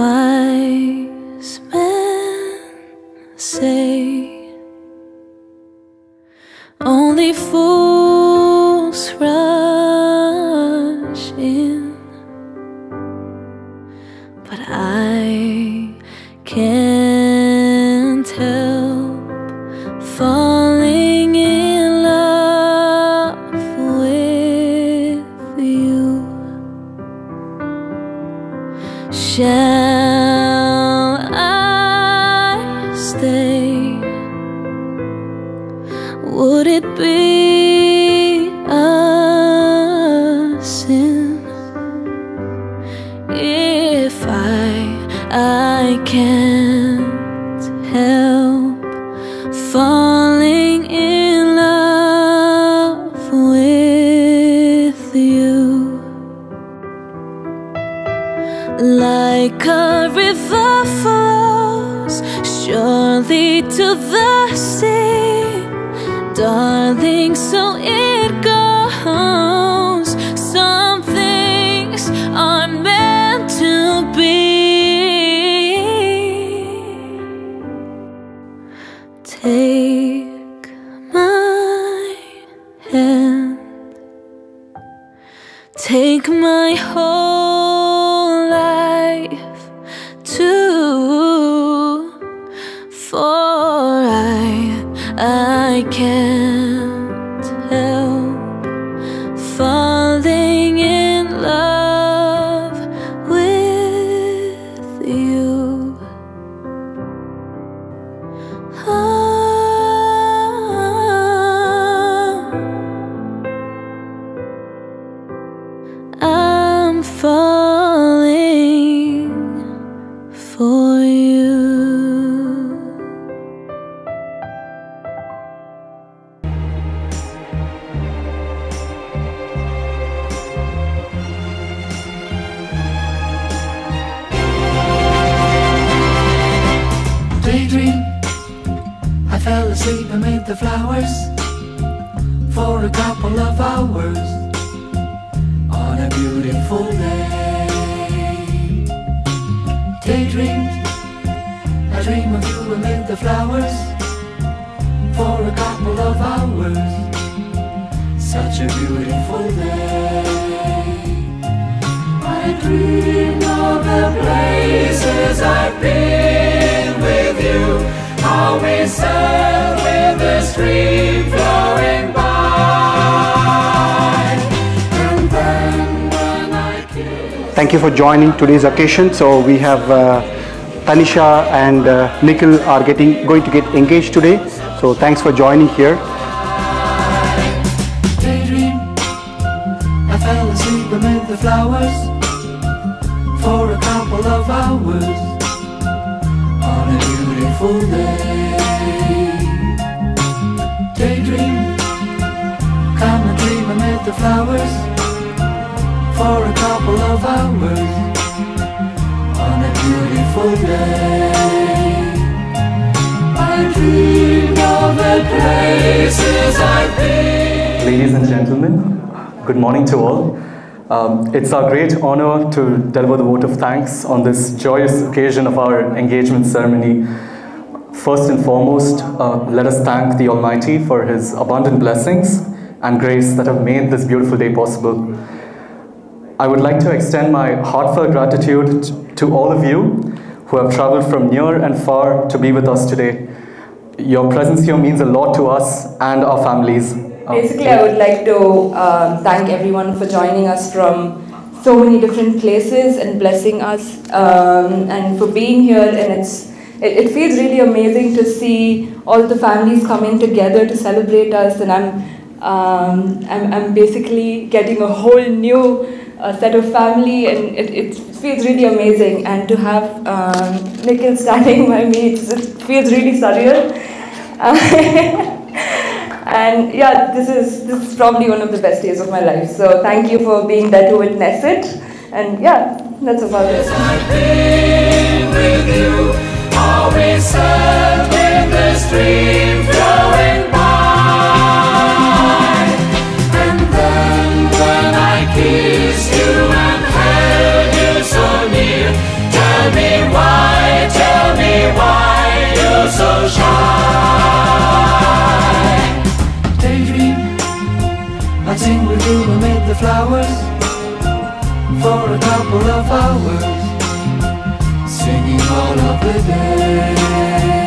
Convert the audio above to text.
Wise men say only fools rush in, but I can't help falling in love with you. Shall I stay? Would it be a sin if I can't help falling in love with you? Like a river flows surely to the sea, darling, so it goes. Some things are meant to be. Take my hand, take my whole life too, for I can't help falling in love with you. I'm falling for you. Daydream, I fell asleep amid the flowers for a couple of hours on a beautiful day. Daydream, I dream of you amid the flowers for a couple of hours, such a beautiful day. I dream of the places I've been with you, how we sat with the stream flowing by, and then when I kissed. Thank you for joining today's occasion. So we have Tanisha and Nikhil are going to get engaged today. So thanks for joining here. Daydream, I fell asleep amid the flowers for a couple of hours on a beautiful day. Daydream, come and dream amid the flowers for a couple of hours on a beautiful day. I dream of the places I've been. Ladies and gentlemen, good morning to all. It's our great honor to deliver the vote of thanks on this joyous occasion of our engagement ceremony. First and foremost, let us thank the Almighty for His abundant blessings and grace that have made this beautiful day possible. I would like to extend my heartfelt gratitude to all of you who have traveled from near and far to be with us today. Your presence here means a lot to us and our families. Basically, I would like to thank everyone for joining us from so many different places and blessing us, and for being here. And it feels really amazing to see all the families coming together to celebrate us. And I'm basically getting a whole new set of family, and it feels really amazing. And to have Nikhil standing by me, it feels really surreal. And yeah, this is probably one of the best days of my life. So thank you for being there to witness it. And yeah, that's about it. I've been with you, always sat with the stream flowing by, and then when I kissed you and held you so near, tell me I'd sing with you amid the flowers for a couple of hours, singing all of the day.